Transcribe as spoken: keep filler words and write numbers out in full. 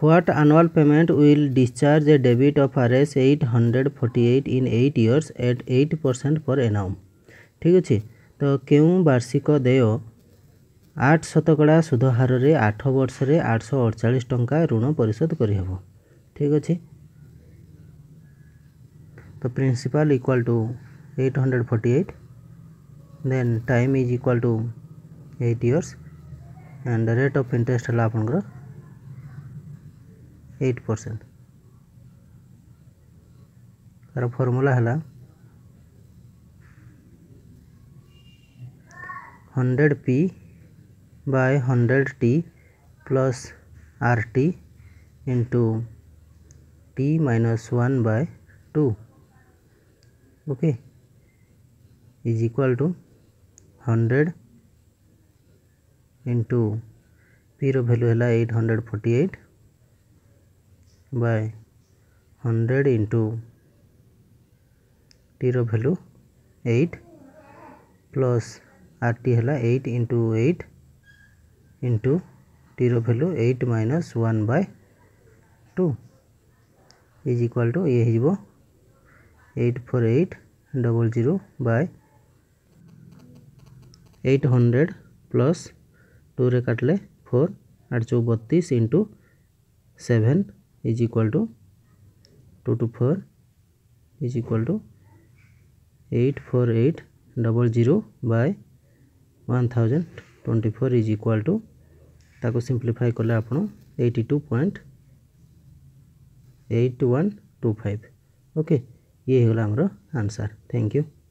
What annual payment will discharge a debit of R S eight hundred forty-eight in eight years at eight percent per annum? ठीक अच्छे। तो क्यों वार्षिक देय आठ शतकड़ा सुध हार रे आठ वर्ष रे आठ सौ अड़चाश टंका ऋण परिशोध करहब। ठीक अच्छे। तो principal equal to eight hundred forty eight, then time is equal to eight years and rate of interest है आपंकर एट परसेंट। तार फॉर्मूला है hundred P by hundred T plus R T into T minus one by two okay is equal to hundred into P रो value है eight hundred forty eight by hundred into T रो value eight plus R T है eight into eight into T रो value eight minus one by two is equal to ये हो eight four eight double zero by eight hundred plus two रे काटले four आठ चौ बत्तीस into seven is equal to two two four is equal to eight four eight double zero by one thousand twenty four is equal to ताको simplify कले आपण eighty two point eight one two five okay ये होगा आमर answer. Thank you.